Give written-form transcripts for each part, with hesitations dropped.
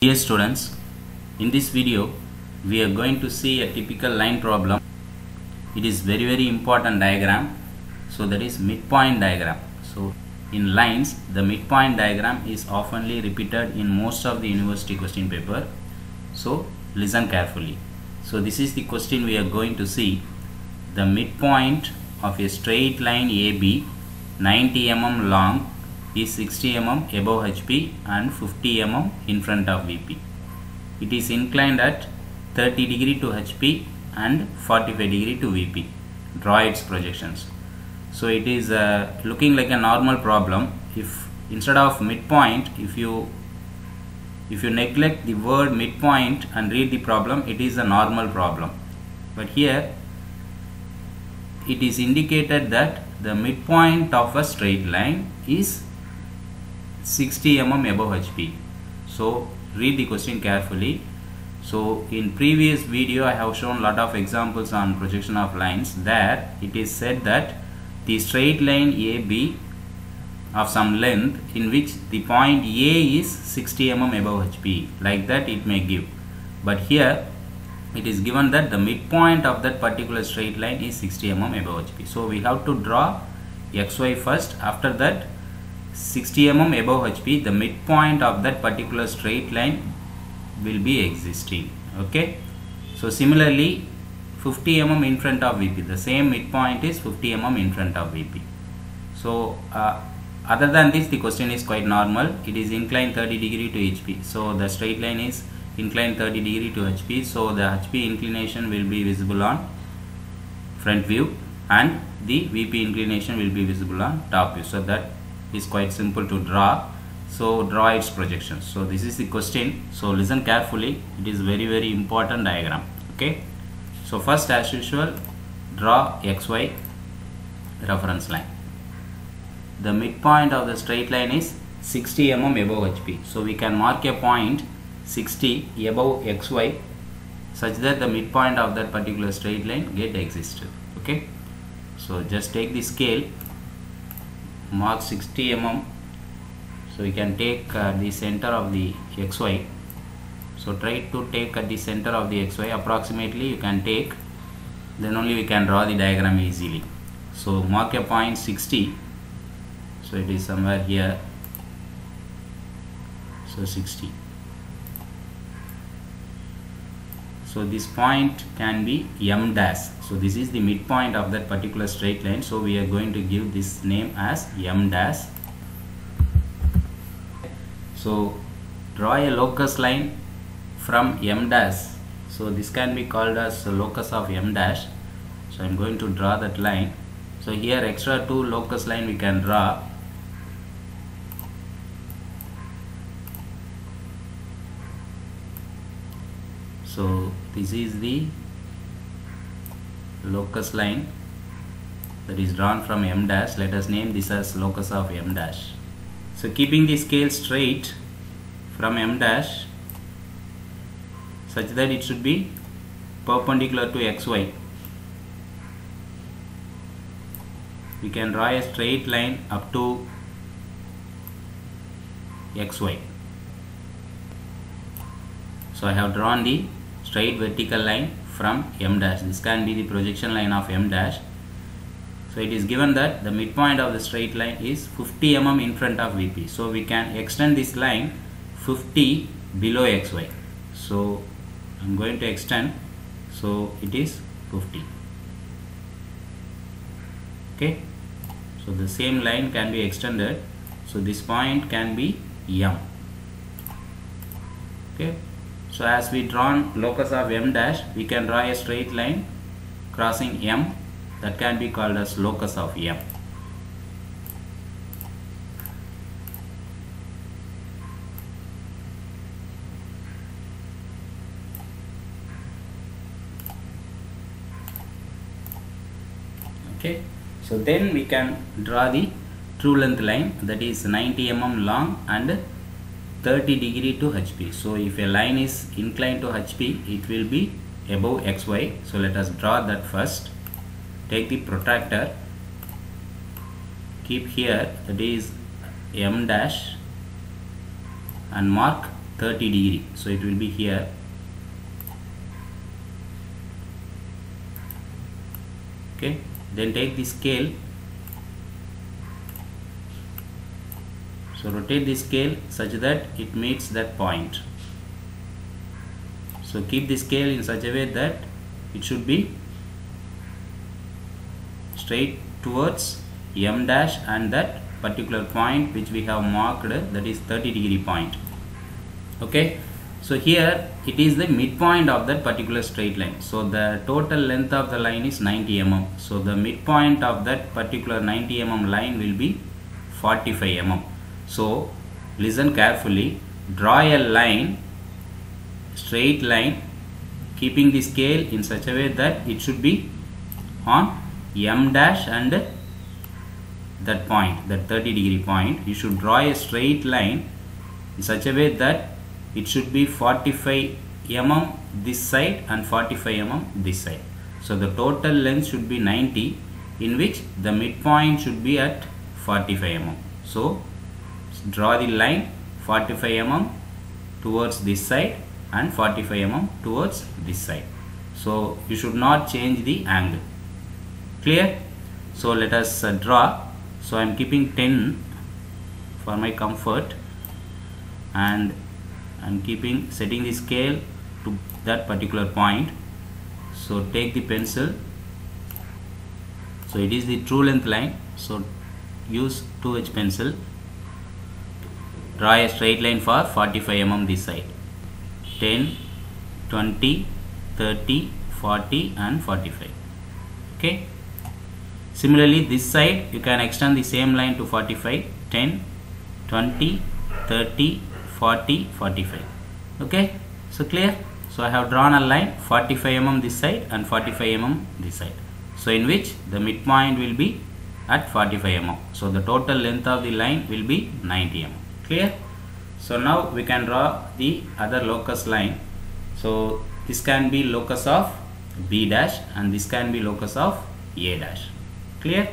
Dear students, in this video we are going to see a typical line problem. It is very important diagram. So that is midpoint diagram. So in lines, the midpoint diagram is oftenly repeated in most of the university question paper. So listen carefully. So this is the question we are going to see. The midpoint of a straight line AB 90 mm long is 60 mm above HP and 50 mm in front of VP. It is inclined at 30 degree to HP and 45 degree to VP. Draw its projections. So it is looking like a normal problem. If instead of midpoint, if you neglect the word midpoint and read the problem, it is a normal problem. But here it is indicated that the midpoint of a straight line is 60 mm above HP. So read the question carefully. So in previous video I have shown lot of examples on projection of lines. There it is said that the straight line AB of some length in which the point A is 60 mm above HP, like that it may give. But here it is given that the midpoint of that particular straight line is 60 mm above HP. So we have to draw XY first. After that 60 mm above HP, the midpoint of that particular straight line will be existing. Okay. So similarly 50 mm in front of VP, the same midpoint is 50 mm in front of VP. So other than this, the question is quite normal. It is inclined 30 degree to HP. So the straight line is inclined 30 degree to HP. So the HP inclination will be visible on front view and the VP inclination will be visible on top view. So that is quite simple to draw. So draw its projections. So this is the question. So listen carefully. It is very important diagram. Okay. So first, as usual, draw XY reference line. The midpoint of the straight line is 60 mm above HP. So we can mark a point 60 above XY such that the midpoint of that particular straight line get existed. Okay. So just take the scale, mark 60 mm. So we can take the center of the XY. So try to take at the center of the XY approximately you can take, then only we can draw the diagram easily. So mark a point 60. So it is somewhere here. So 60. So this point can be M dash. So this is the midpoint of that particular straight line. So we are going to give this name as M dash. So draw a locus line from M dash. So this can be called as the locus of M dash. So I am going to draw that line. So here extra two locus line we can draw. So this is the locus line that is drawn from M dash. Let us name this as locus of M dash. So keeping the scale straight from M dash such that it should be perpendicular to XY, we can draw a straight line up to XY. So I have drawn the straight vertical line from M dash. This can be the projection line of M dash. So it is given that the midpoint of the straight line is 50 mm in front of VP. So we can extend this line 50 below XY. So I am going to extend. So it is 50. Okay. So the same line can be extended. So this point can be M. Okay. So as we drawn locus of M dash, we can draw a straight line crossing M. That can be called as locus of M. Okay. So then we can draw the true length line, that is 90 mm long and 30 degree to HP. So if a line is inclined to HP, it will be above XY. So let us draw that first. Take the protractor, keep here, that is M dash, and mark 30 degree, so it will be here. Okay, then take the scale, so rotate the scale such that it meets that point. So keep the scale in such a way that it should be straight towards M dash and that particular point which we have marked, that is 30 degree point. Okay, so here it is the midpoint of that particular straight line. So the total length of the line is 90 mm. So the midpoint of that particular 90 mm line will be 45 mm. So listen carefully, draw a line, straight line, keeping the scale in such a way that it should be on M dash and that point, that 30 degree point. You should draw a straight line in such a way that it should be 45 mm this side and 45 mm this side. So the total length should be 90, in which the midpoint should be at 45 mm. So draw the line 45 mm towards this side and 45 mm towards this side. So you should not change the angle. Clear? So let us draw. So I am keeping 10 for my comfort, and I am setting the scale to that particular point. So take the pencil. So it is the true length line. So use 2H pencil. Draw a straight line for 45 mm this side. 10, 20, 30, 40 and 45. Okay. Similarly, this side you can extend the same line to 45, 10, 20, 30, 40, 45. Okay. So clear? So I have drawn a line 45 mm this side and 45 mm this side. So in which the midpoint will be at 45 mm. So the total length of the line will be 90 mm. Clear? So now we can draw the other locus line. So this can be locus of B dash and this can be locus of A dash. Clear?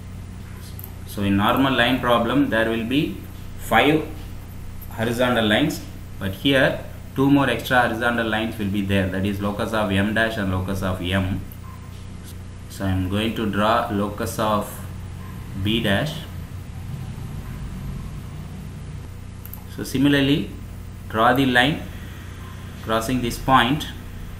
So in normal line problem there will be 5 horizontal lines, but here 2 more extra horizontal lines will be there, that is locus of M dash and locus of M. So I am going to draw locus of B dash. So similarly, draw the line crossing this point.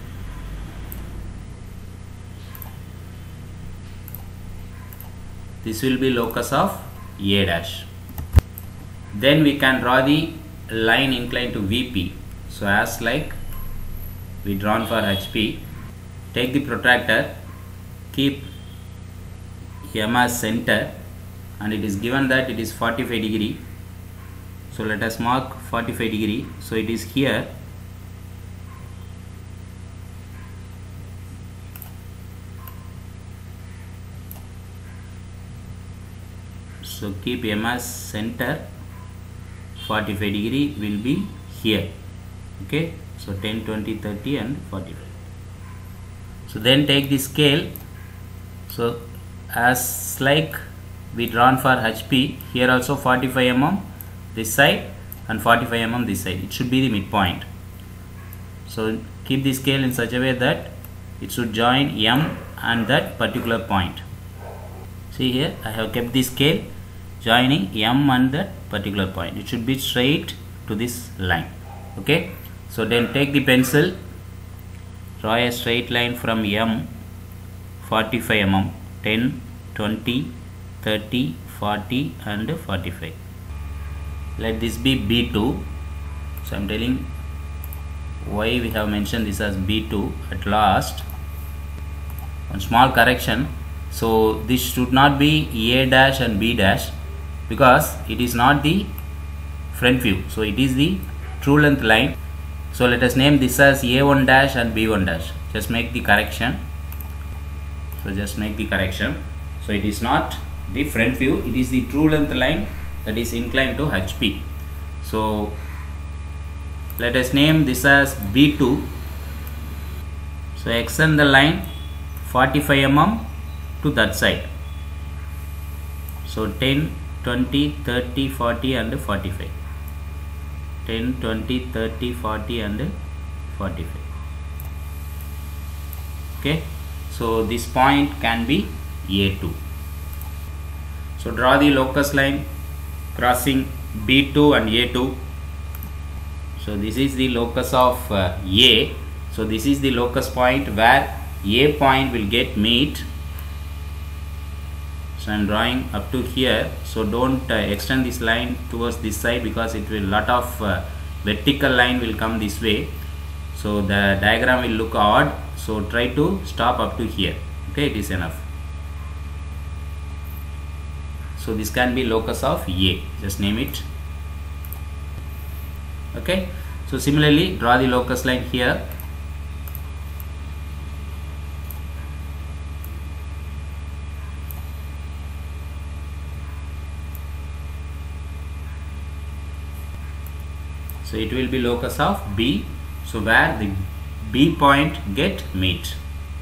This will be locus of A dash. Then we can draw the line inclined to VP. So as like we drawn for HP, take the protractor, keep M as center, and it is given that it is 45 degree. So let us mark 45 degree. So it is here. So keep M as center, 45 degree will be here. Okay, so 10, 20, 30 and 45. So then take the scale. So as like we drawn for HP, here also 45 mm this side and 45 mm this side. It should be the midpoint. So keep the scale in such a way that it should join M and that particular point. See here, I have kept the scale joining M and that particular point. It should be straight to this line. Okay, so then take the pencil, draw a straight line from M, 45 mm, 10, 20, 30, 40 and 45. Let this be B2. So I am telling why we have mentioned this as B2 at last. One small correction. So this should not be A dash and B dash, because it is not the front view. So it is the true length line. So let us name this as A1 dash and B1 dash. Just make the correction. So just make the correction. So it is not the front view, it is the true length line that is inclined to HP. So let us name this as B2. So extend the line 45 mm to that side. So 10, 20, 30, 40 and 45. 10, 20, 30, 40 and 45. Okay, so this point can be A2. So draw the locus line crossing B2 and A2. So this is the locus of A. So this is the locus point where A point will get meet. So I am drawing up to here. So don't extend this line towards this side, because it will lot of vertical line will come this way. So the diagram will look odd. So try to stop up to here. Okay, it is enough. So this can be locus of A. Just name it. Okay. So similarly, draw the locus line here. So it will be locus of B. So where the B point get meet.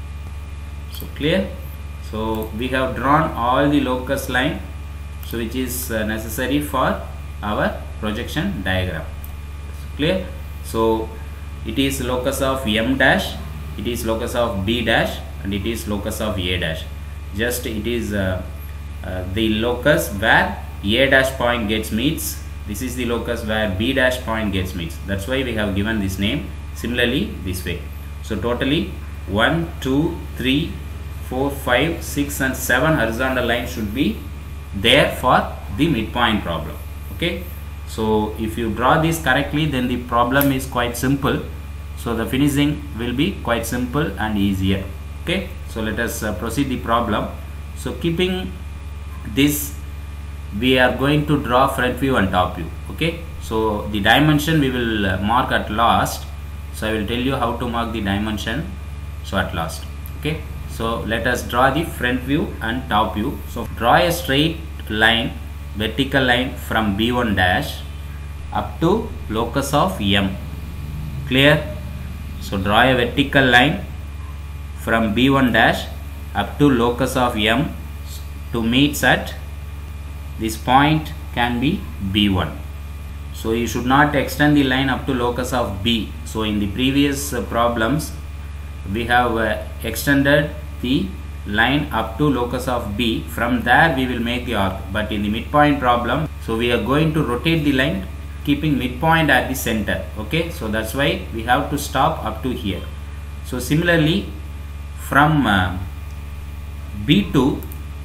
So clear. So we have drawn all the locus line, so which is necessary for our projection diagram. So clear. So it is locus of M dash, it is locus of B dash, and it is locus of A dash. Just it is the locus where A dash point gets meets. This is the locus where B dash point gets meets. That's why we have given this name. Similarly, this way. So totally 1, 2, 3, 4, 5, 6 and 7 horizontal lines should be there for the midpoint problem. Okay. So if you draw this correctly, then the problem is quite simple. So the finishing will be quite simple and easier. Okay. So let us proceed the problem. So keeping this, we are going to draw front view and top view. Okay. So the dimension we will mark at last. So I will tell you how to mark the dimension. So at last. Okay. So let us draw the front view and top view. So draw a straight line, vertical line from B1 dash up to locus of M. Clear? So draw a vertical line from B1 dash up to locus of M to meet at this point can be B1. So you should not extend the line up to locus of B. So in the previous problems we have extended the line up to locus of B. From there we will make the arc. But in the midpoint problem, so we are going to rotate the line keeping midpoint at the center. Okay, so that's why we have to stop up to here. So similarly from B2,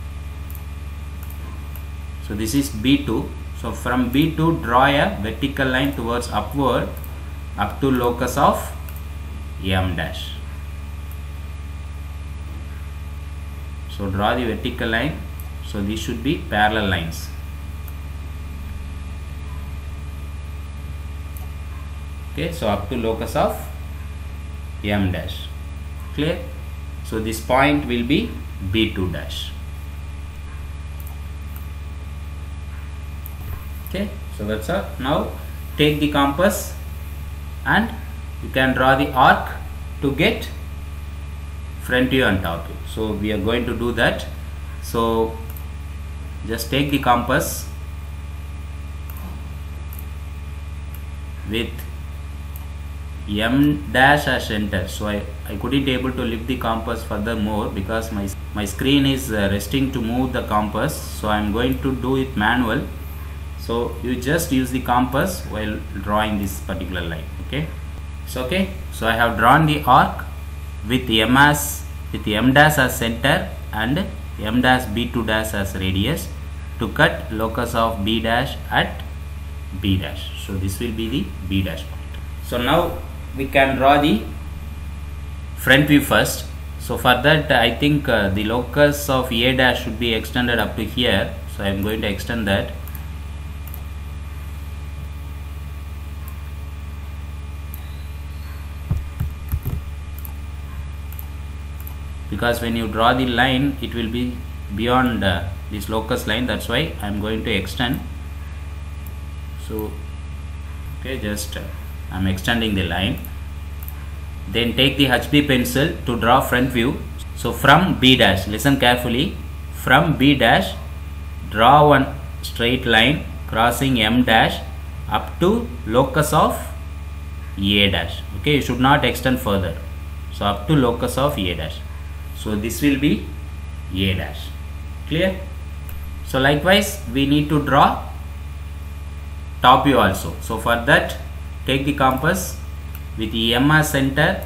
so this is B2. So from B2 draw a vertical line towards upward up to locus of M dash. So draw the vertical line. So these should be parallel lines. Okay, so up to locus of M dash. Clear? So this point will be B2 dash. Okay, so that's all. Now take the compass and you can draw the arc to get front view and top view. So we are going to do that. So just take the compass with M dash as center. So I couldn't able to lift the compass furthermore because my screen is resting to move the compass. So I am going to do it manual. So you just use the compass while drawing this particular line. Okay. So okay. So I have drawn the arc with M dash as center and M dash B2 dash as radius to cut locus of B dash at B dash. So this will be the B dash point. So now we can draw the front view first. So for that I think the locus of A dash should be extended up to here. So I am going to extend that. Because when you draw the line it will be beyond this locus line, that's why I am going to extend. So okay, just I am extending the line. Then take the HB pencil to draw front view. So from B dash, listen carefully, from B dash draw one straight line crossing M dash up to locus of A dash. Okay, you should not extend further. So up to locus of A dash. So this will be A dash. Clear? So likewise we need to draw top view also. So for that, take the compass with M as center,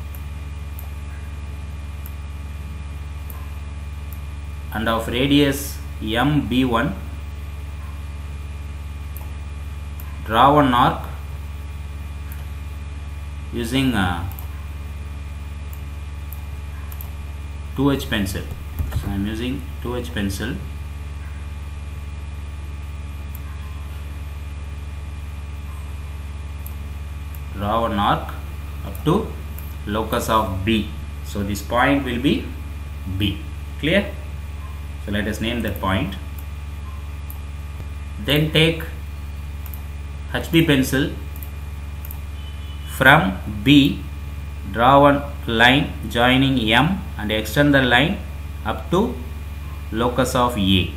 and of radius MB1, draw one arc using 2H pencil. So I am using 2H pencil. Draw an arc up to locus of B. So this point will be B. Clear? So let us name that point. Then take HB pencil. From B, draw one line joining M and extend the line up to locus of A.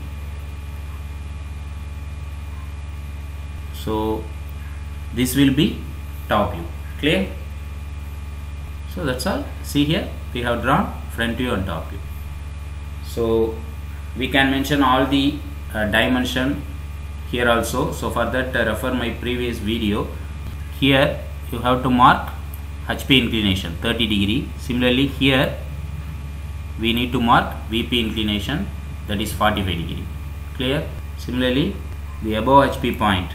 So this will be top view. Clear? So that's all. See here, we have drawn front view and top view. So we can mention all the dimension here also. So for that, refer my previous video. Here you have to mark HP inclination 30 degree. Similarly here we need to mark VP inclination, that is 45 degree. Clear? Similarly the above HP point.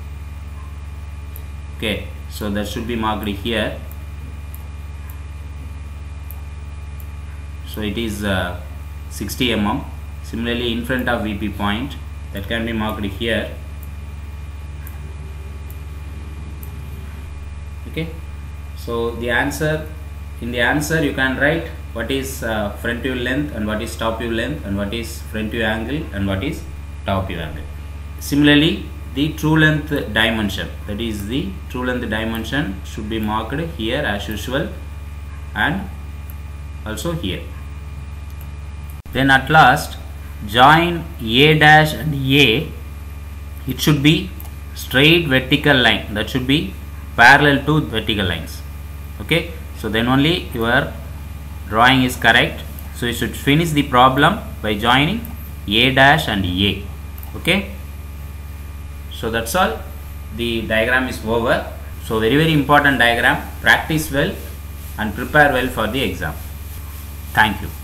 Okay, so that should be marked here. So it is 60 mm. Similarly in front of VP point, that can be marked here. Okay, so the answer, in the answer you can write what is front view length and what is top view length and what is front view angle and what is top view angle. Similarly the true length dimension, that is the true length dimension should be marked here as usual and also here. Then at last join A dash and A. It should be straight vertical line, that should be parallel to vertical lines. Okay, so then only your drawing is correct. So you should finish the problem by joining A dash and A. Okay, so that's all. The diagram is over. So very important diagram. Practice well and prepare well for the exam. Thank you.